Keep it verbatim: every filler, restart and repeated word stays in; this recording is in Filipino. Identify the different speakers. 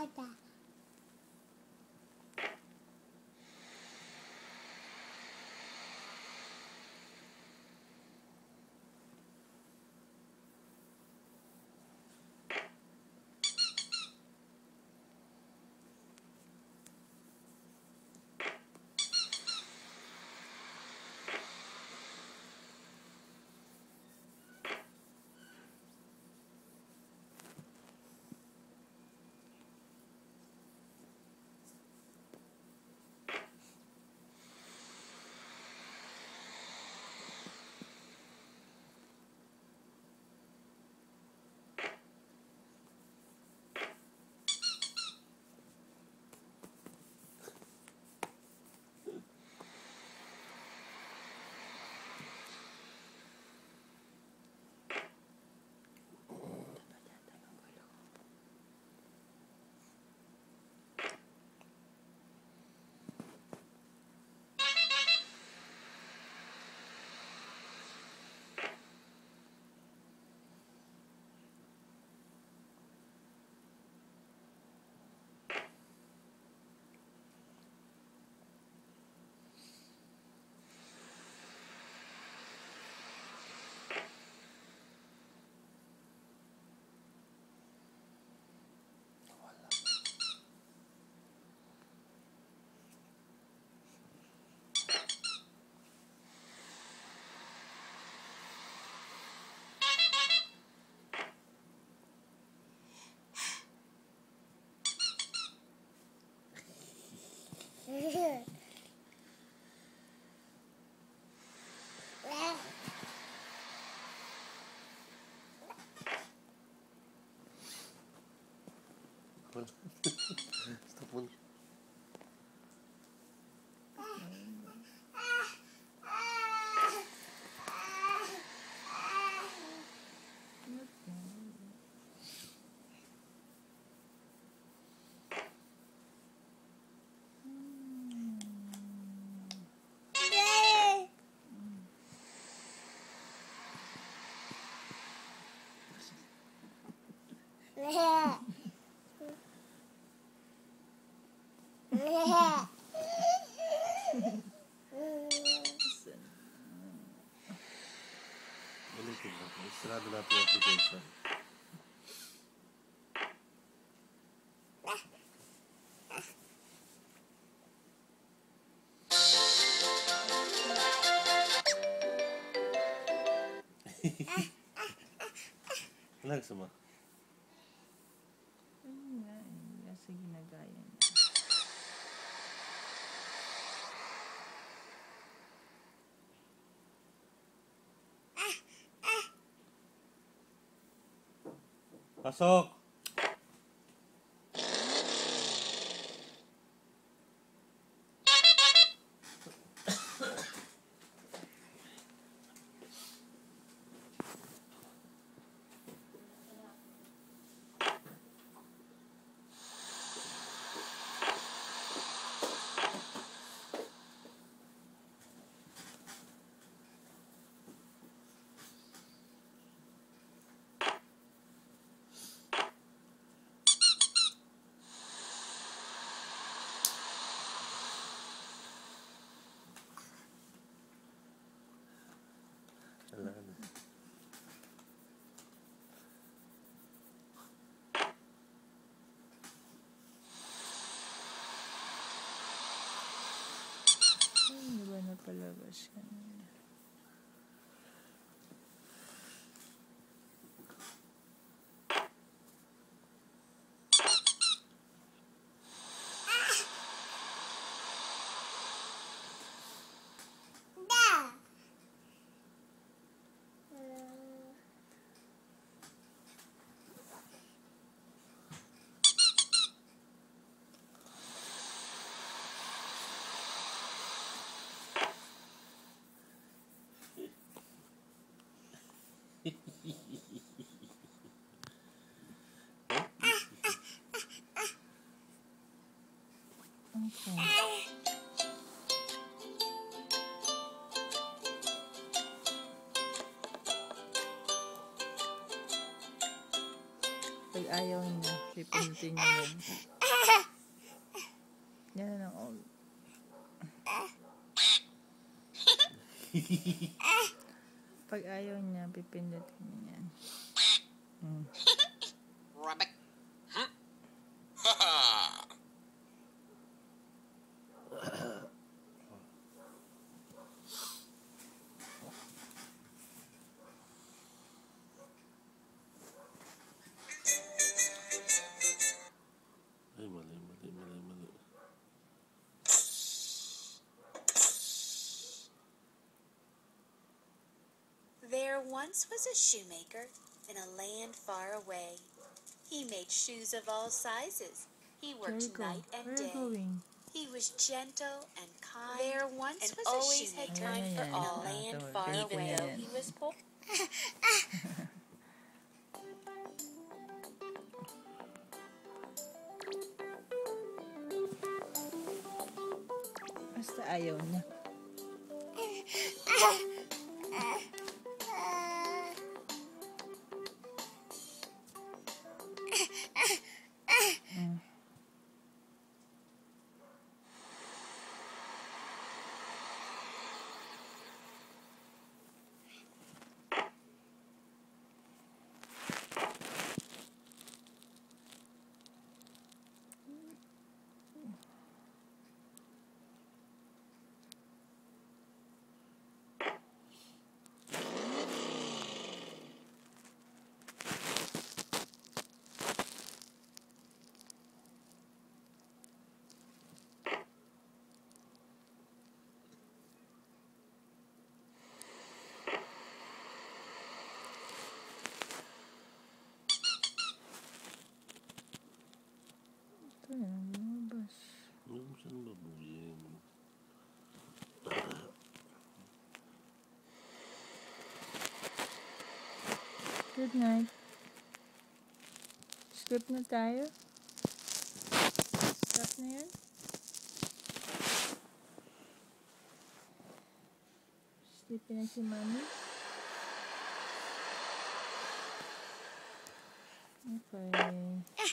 Speaker 1: Stop mo. Ulitin natin. Isarado natin yung application. Ano gusto mo?
Speaker 2: Ano nga eh. Nasa ginagaya niya.
Speaker 1: Pasok! Wala na.
Speaker 2: Ay, di ba napalabas yan? Okay. Pag ayaw niya, pipindutin niya yan. Yan na ng old. Pag ayaw niya, pipindutin niya yan. Hmm.
Speaker 3: Rabbit. Huh?
Speaker 1: Ay, mali, mali, mali, mali.
Speaker 4: There once was a shoemaker in a land far away. He made shoes of all sizes. He worked
Speaker 2: Jericho,
Speaker 4: night and
Speaker 2: where are you
Speaker 4: day.
Speaker 2: going?
Speaker 4: He was gentle and kind. There once
Speaker 3: and
Speaker 4: was
Speaker 3: always
Speaker 4: a
Speaker 3: had
Speaker 4: shoemaker
Speaker 3: time
Speaker 2: Ayan,
Speaker 3: for
Speaker 2: ayan,
Speaker 4: in a
Speaker 3: all.
Speaker 2: ayan.
Speaker 4: land
Speaker 2: Ito,
Speaker 4: far
Speaker 2: dito
Speaker 3: Even
Speaker 4: away.
Speaker 2: niya
Speaker 3: though
Speaker 2: yan.
Speaker 3: he was poor.
Speaker 2: Basta ayaw niya. Mm. Ito yan, lumabas.
Speaker 1: Huwag mo siyang babuyin.
Speaker 2: Good night. Sleep na tayo. Stop na yan. Sleep na si Mami. Okay.